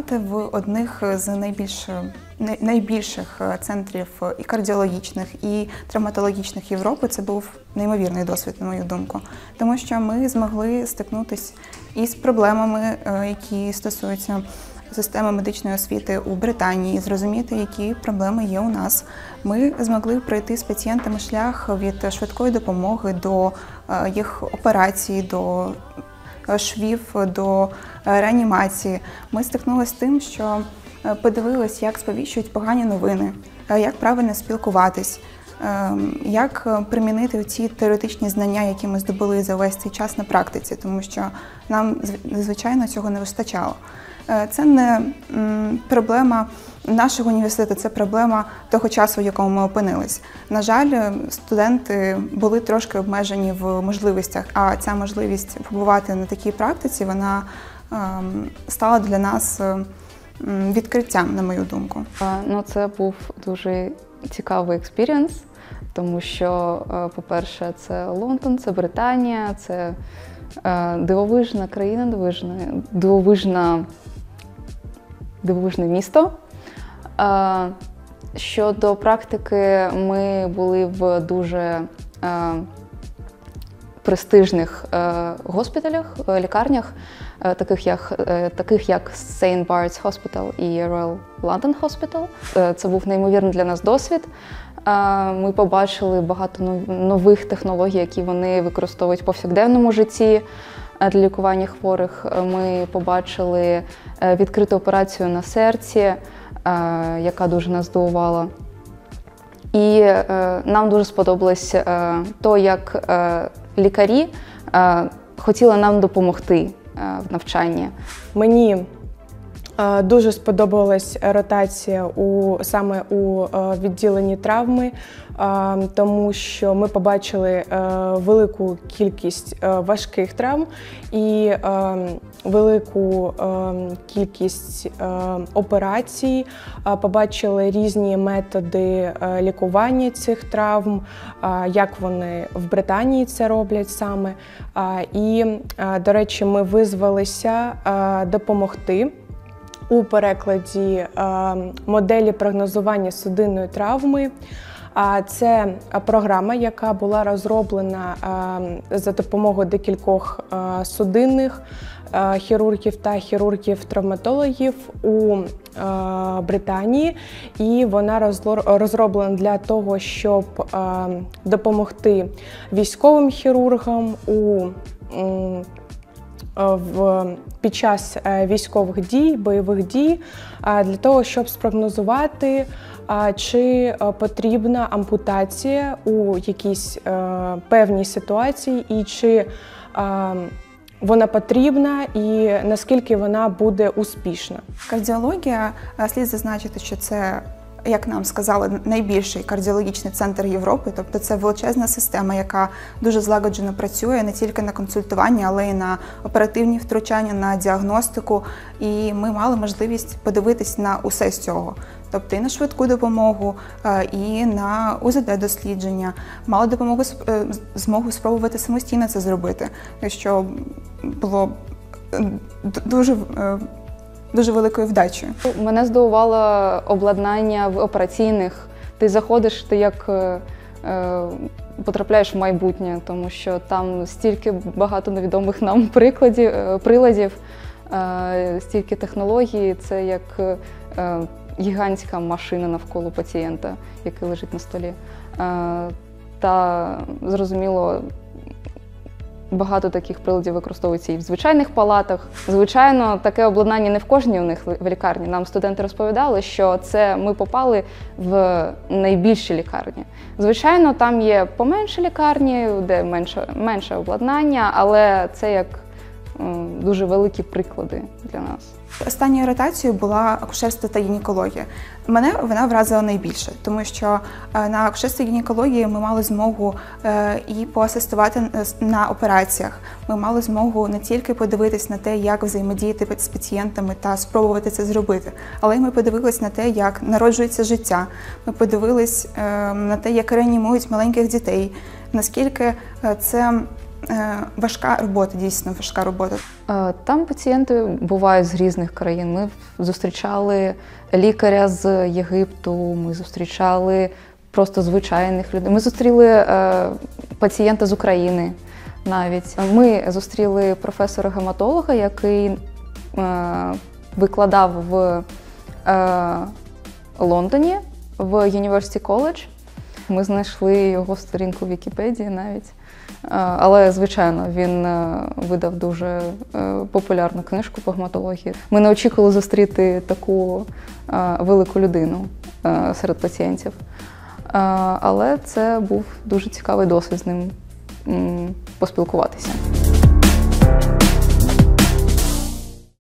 працювати в одних з найбільших центрів і кардіологічних, і травматологічних Європи – це був неймовірний досвід, на мою думку. Тому що ми змогли стикнутися із проблемами, які стосуються системи медичної освіти у Британії, зрозуміти, які проблеми є у нас. Ми змогли пройти з пацієнтами шлях від швидкої допомоги до їх операцій, до швів, до реанімації. Ми стикнулися з тим, що подивилися, як сповіщують погані новини, як правильно спілкуватись, як примінити ці теоретичні знання, які ми здобули за весь цей час на практиці, тому що нам, звичайно, цього не вистачало. Це не проблема нашого університету, це проблема того часу, в якому ми опинились. На жаль, студенти були трошки обмежені в можливостях, а ця можливість побувати на такій практиці, вона стала для нас відкриттям, на мою думку. Ну, це був дуже цікавий експірієнс, тому що, по-перше, це Лондон, це Британія, це дивовижна країна, дивовижне місто. Щодо практики, ми були в дуже престижних госпіталях, лікарнях, таких як St. Bart's Hospital і Royal London Hospital. Це був неймовірний для нас досвід. Ми побачили багато нових технологій, які вони використовують в повсякденному житті для лікування хворих. Ми побачили відкриту операцію на серці, яка дуже нас здивувала. І нам дуже сподобалось то, як лікарі хотіли нам допомогти в навчанні. Мені дуже сподобалась ротація саме у відділенні травми, тому що ми побачили велику кількість важких травм і велику кількість операцій, побачили різні методи лікування цих травм, як вони в Британії це роблять саме. І, до речі, ми визвалися допомогти у перекладі моделі прогнозування судинної травми. Це програма, яка була розроблена за допомогою декількох судинних хірургів та хірургів-травматологів у Британії. І вона розроблена для того, щоб допомогти військовим хірургам під час військових дій, бойових дій, для того, щоб спрогнозувати, чи потрібна ампутація у якійсь певній ситуації, і чи вона потрібна, і наскільки вона буде успішна. Кардіологія, слід зазначити, що це, як нам сказали, найбільший кардіологічний центр Європи. Тобто це величезна система, яка дуже злагоджено працює не тільки на консультуванні, але й на оперативні втручання, на діагностику. І ми мали можливість подивитись на усе з цього. Тобто і на швидку допомогу, і на УЗД-дослідження. Мали змогу спробувати самостійно це зробити, що було дуже великою вдачею. Мене здивувало обладнання в операційних. Ти заходиш, ти як потрапляєш в майбутнє, тому що там стільки багато невідомих нам приладів, стільки технологій. Це як гігантська машина навколо пацієнта, який лежить на столі. Та, зрозуміло, багато таких приладів використовується і в звичайних палатах. Звичайно, таке обладнання не в кожній у них в лікарні. Нам студенти розповідали, що це ми попали в найбільші лікарні. Звичайно, там є поменші лікарні, де менше обладнання, але це як дуже великі приклади для нас. Останньою ротацією була акушерство та гінекологія. Мене вона вразила найбільше, тому що на акушерстві та гінекології ми мали змогу і поасистувати на операціях. Ми мали змогу не тільки подивитись на те, як взаємодіяти з пацієнтами та спробувати це зробити, але й ми подивились на те, як народжується життя. Ми подивились на те, як реанімують маленьких дітей, наскільки це важка робота, дійсно важка робота. Там пацієнти бувають з різних країн. Ми зустрічали лікаря з Єгипту, ми зустрічали просто звичайних людей. Ми зустріли пацієнта з України навіть. Ми зустріли професора-гематолога, який викладав в Лондоні, в University College. Ми знайшли його сторінку в Вікіпедії навіть. Але, звичайно, він видав дуже популярну книжку по гематології. Ми не очікували зустріти таку велику людину серед пацієнтів. Але це був дуже цікавий досвід з ним поспілкуватися.